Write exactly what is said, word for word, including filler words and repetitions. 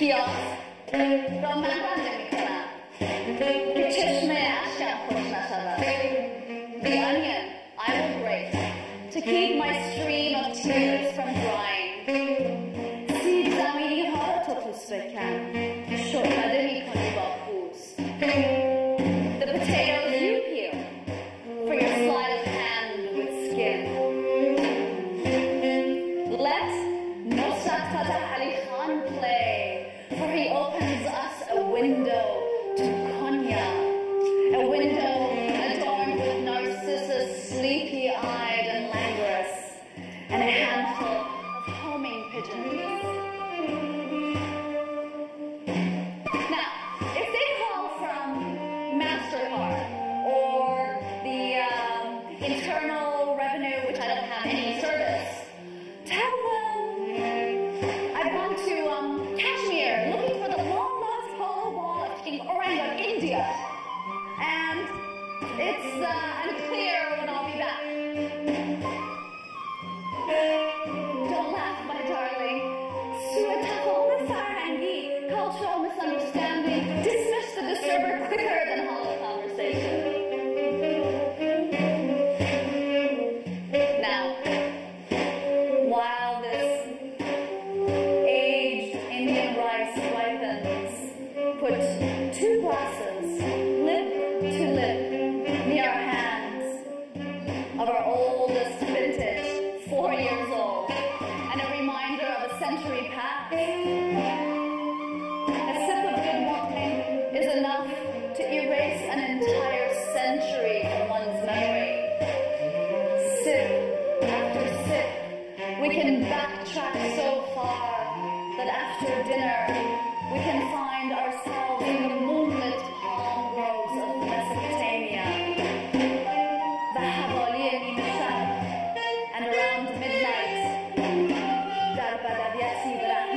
پیاز را من رنده میکنم که چشمه اشکم خوش نشود. The onion I will break to keep my stream of tears from drying. سیب زمینی ها را تو پوست بکن که شعبده میکنی با پوست. The potatoes you peel for your sleight of hand with skin. Let Nusrat Fateh Ali Khan play, for he opens us a window to Konya, a window adorned with narcissus, sleepy-eyed and languorous, and a handful of homing pigeons. Now, if they call from MasterCard or the um, Internal Revenue, which I don't have any service, tell them I've gone to um, Kashmir looking for the long-lost polo ball of King Orang of India, and it's uh, unclear when I'll be back. Don't laugh, my darling. Suatafal Farangi, cultural misunderstanding. Dismiss the disturber quicker than hollow conversation. Now, while this aged Indian rice ripens, put two glasses, lip to lip, near our hands, of our oldest vintage, four years old, and a reminder of a century past. A sip of good wine is enough to erase an entire century from one's memory. Sip after sip, we can backtrack so far that after dinner we can find ourselves in the moonlit palm groves of Mesopotamia, the Havali Nimshad, and around midnight, Dar Badaviyati Brahim.